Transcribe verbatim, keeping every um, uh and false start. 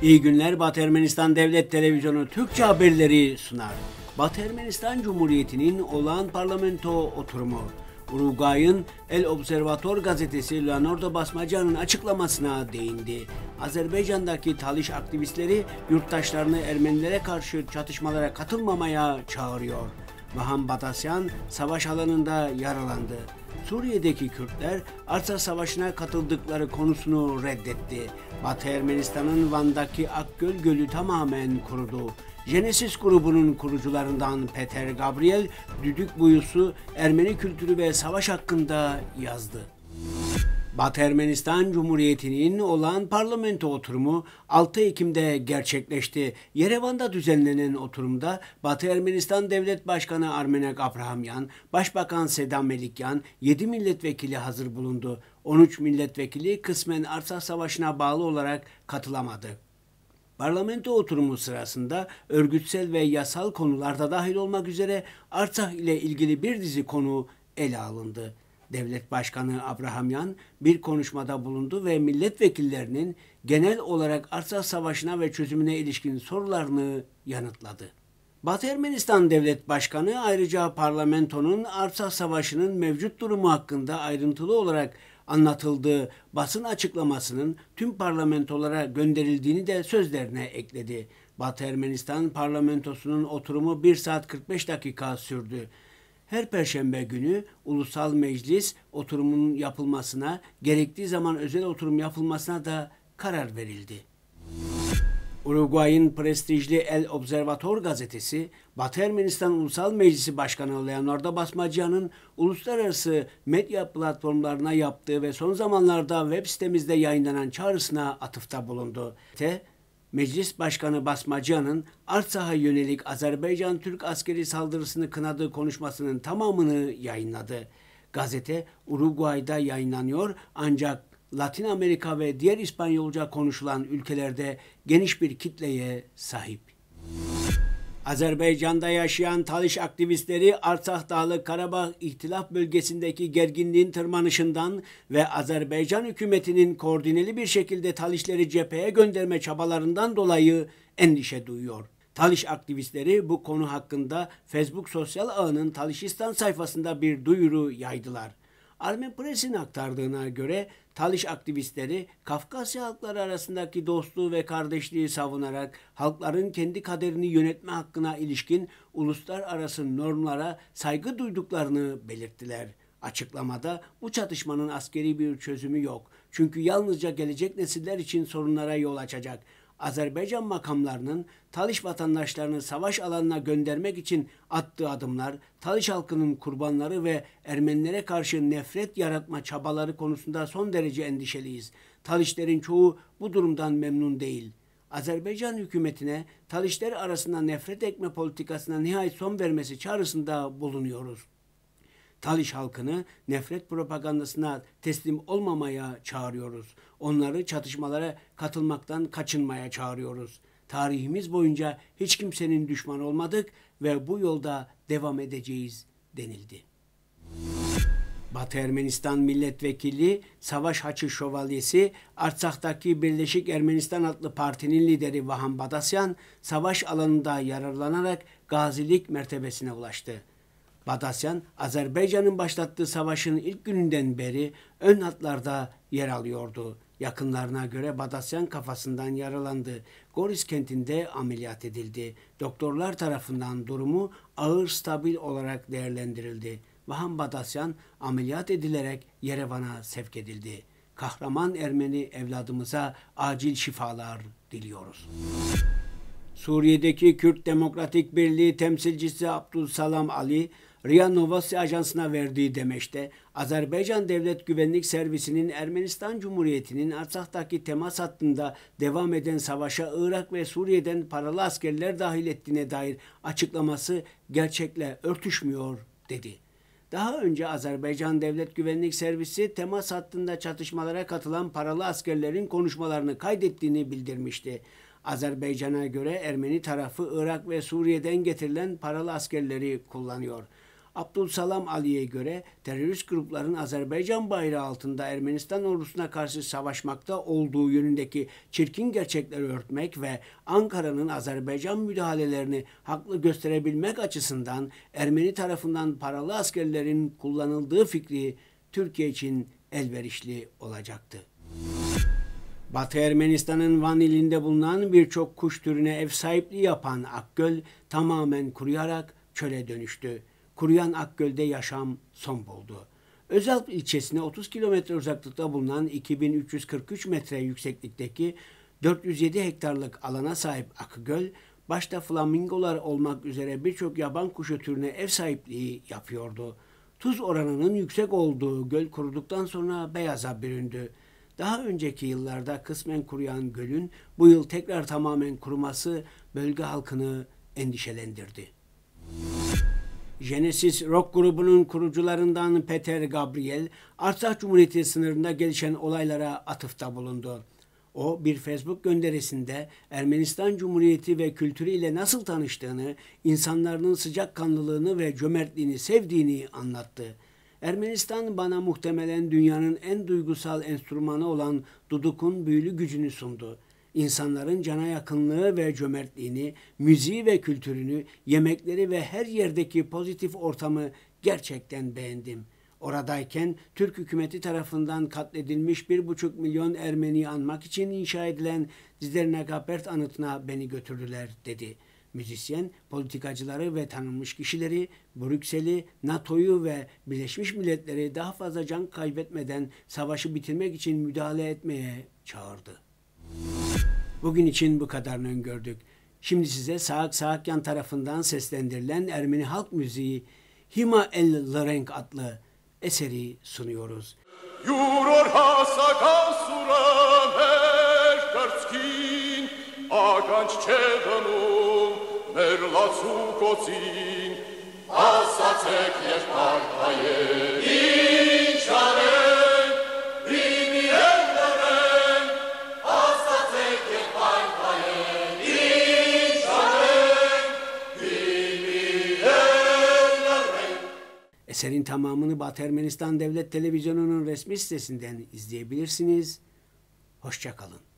İyi günler, Batı Ermenistan Devlet Televizyonu Türkçe haberleri sunar. Batı Ermenistan Cumhuriyeti'nin olağan parlamento oturumu, Uruguay'ın El Observador gazetesi Leonardo Basmacı'nın açıklamasına değindi. Azerbaycan'daki Talış aktivistleri yurttaşlarını Ermenilere karşı çatışmalara katılmamaya çağırıyor. Vahan Badasyan savaş alanında yaralandı. Suriye'deki Kürtler Artsakh Savaşı'na katıldıkları konusunu reddetti. Batı Ermenistan'ın Van'daki Akgöl Gölü tamamen kurudu. Genesis grubunun kurucularından Peter Gabriel, düdük buyusu Ermeni kültürü ve savaş hakkında yazdı. Batı Ermenistan Cumhuriyeti'nin olağan parlamento oturumu altı Ekim'de gerçekleşti. Yerevan'da düzenlenen oturumda Batı Ermenistan Devlet Başkanı Armenak Abrahamyan, Başbakan Sedan Melikyan, yedi milletvekili hazır bulundu. on üç milletvekili kısmen Artsakh Savaşı'na bağlı olarak katılamadı. Parlamento oturumu sırasında örgütsel ve yasal konularda dahil olmak üzere Artsakh ile ilgili bir dizi konu ele alındı. Devlet Başkanı Abrahamyan bir konuşmada bulundu ve milletvekillerinin genel olarak Artsakh Savaşı'na ve çözümüne ilişkin sorularını yanıtladı. Batı Ermenistan Devlet Başkanı ayrıca parlamentonun Artsakh Savaşı'nın mevcut durumu hakkında ayrıntılı olarak anlatıldığı basın açıklamasının tüm parlamentolara gönderildiğini de sözlerine ekledi. Batı Ermenistan parlamentosunun oturumu bir saat kırk beş dakika sürdü. Her Perşembe günü Ulusal Meclis oturumunun yapılmasına, gerektiği zaman özel oturum yapılmasına da karar verildi. Uruguay'ın prestijli El Observador gazetesi, Batı Ermenistan Ulusal Meclisi Başkanı Leonardo Basmacı'nın uluslararası medya platformlarına yaptığı ve son zamanlarda web sitemizde yayınlanan çağrısına atıfta bulundu. Te, Meclis Başkanı Basmacı'nın Artsakh'a yönelik Azerbaycan Türk askeri saldırısını kınadığı konuşmasının tamamını yayınladı. Gazete Uruguay'da yayınlanıyor ancak Latin Amerika ve diğer İspanyolca konuşulan ülkelerde geniş bir kitleye sahip. Azerbaycan'da yaşayan Talış aktivistleri Artsakh Dağlık Karabağ İhtilaf bölgesindeki gerginliğin tırmanışından ve Azerbaycan hükümetinin koordineli bir şekilde Talişleri cepheye gönderme çabalarından dolayı endişe duyuyor. Talış aktivistleri bu konu hakkında Facebook sosyal ağının Talişistan sayfasında bir duyuru yaydılar. Armen Press'in aktardığına göre Talış aktivistleri Kafkasya halkları arasındaki dostluğu ve kardeşliği savunarak halkların kendi kaderini yönetme hakkına ilişkin uluslararası normlara saygı duyduklarını belirttiler. Açıklamada bu çatışmanın askeri bir çözümü yok. Çünkü yalnızca gelecek nesiller için sorunlara yol açacak. Azerbaycan makamlarının Talış vatandaşlarını savaş alanına göndermek için attığı adımlar, Talış halkının kurbanları ve Ermenilere karşı nefret yaratma çabaları konusunda son derece endişeliyiz. Talişlerin çoğu bu durumdan memnun değil. Azerbaycan hükümetine Talişler arasında nefret ekme politikasına nihayet son vermesi çağrısında bulunuyoruz. Talış halkını nefret propagandasına teslim olmamaya çağırıyoruz. Onları çatışmalara katılmaktan kaçınmaya çağırıyoruz. Tarihimiz boyunca hiç kimsenin düşmanı olmadık ve bu yolda devam edeceğiz denildi. Batı Ermenistan Milletvekili Savaş Haçı Şövalyesi, Artsakh'taki Birleşik Ermenistan adlı partinin lideri Vahan Badasyan, savaş alanında yararlanarak gazilik mertebesine ulaştı. Badasyan, Azerbaycan'ın başlattığı savaşın ilk gününden beri ön hatlarda yer alıyordu. Yakınlarına göre Badasyan kafasından yaralandı. Goris kentinde ameliyat edildi. Doktorlar tarafından durumu ağır stabil olarak değerlendirildi. Vahan Badasyan ameliyat edilerek Yerevan'a sevk edildi. Kahraman Ermeni evladımıza acil şifalar diliyoruz. Suriye'deki Kürt Demokratik Birliği temsilcisi Abdülsalam Ali, R I A Novosti ajansına verdiği demeçte Azerbaycan Devlet Güvenlik Servisi'nin Ermenistan Cumhuriyeti'nin Artsakh'taki temas hattında devam eden savaşa Irak ve Suriye'den paralı askerler dahil ettiğine dair açıklaması gerçekle örtüşmüyor dedi. Daha önce Azerbaycan Devlet Güvenlik Servisi temas hattında çatışmalara katılan paralı askerlerin konuşmalarını kaydettiğini bildirmişti. Azerbaycan'a göre Ermeni tarafı Irak ve Suriye'den getirilen paralı askerleri kullanıyor. Abdülsalam Ali'ye göre terörist grupların Azerbaycan bayrağı altında Ermenistan ordusuna karşı savaşmakta olduğu yönündeki çirkin gerçekleri örtmek ve Ankara'nın Azerbaycan müdahalelerini haklı gösterebilmek açısından Ermeni tarafından paralı askerlerin kullanıldığı fikri Türkiye için elverişli olacaktı. Batı Ermenistan'ın Van ilinde bulunan birçok kuş türüne ev sahipliği yapan Akgöl tamamen kuruyarak çöle dönüştü. Kuruyan Akgöl'de yaşam son buldu. Özalp ilçesine otuz kilometre uzaklıkta bulunan iki bin üç yüz kırk üç metre yükseklikteki dört yüz yedi hektarlık alana sahip Akgöl, başta flamingolar olmak üzere birçok yaban kuşu türüne ev sahipliği yapıyordu. Tuz oranının yüksek olduğu göl kuruduktan sonra beyaza büründü. Daha önceki yıllarda kısmen kuruyan gölün bu yıl tekrar tamamen kuruması bölge halkını endişelendirdi. Genesis rock grubunun kurucularından Peter Gabriel, Artsakh Cumhuriyeti sınırında gelişen olaylara atıfta bulundu. O bir Facebook gönderisinde Ermenistan Cumhuriyeti ve kültürü ile nasıl tanıştığını, insanların sıcakkanlılığını ve cömertliğini sevdiğini anlattı. Ermenistan bana muhtemelen dünyanın en duygusal enstrümanı olan dudukun büyülü gücünü sundu. İnsanların cana yakınlığı ve cömertliğini, müziği ve kültürünü, yemekleri ve her yerdeki pozitif ortamı gerçekten beğendim. Oradayken Türk hükümeti tarafından katledilmiş bir buçuk milyon Ermeniyi anmak için inşa edilen Zidernagapert anıtına beni götürdüler dedi. Müzisyen, politikacıları ve tanınmış kişileri, Brüksel'i, NATO'yu ve Birleşmiş Milletleri daha fazla can kaybetmeden savaşı bitirmek için müdahale etmeye çağırdı. Bugün için bu kadarını öngördük. Şimdi size Saak Saakyan tarafından seslendirilen Ermeni halk müziği Hima El Lrenk adlı eseri sunuyoruz. Yuror hasakan suramer karskin aganç çedanum merlatsukotin asacek yepartaye inşaren rimiyelleren asacek yepartaye inşaren rimiyelleren. Eserin tamamını Batı Ermenistan Devlet Televizyonu'nun resmi sitesinden izleyebilirsiniz. Hoşça kalın.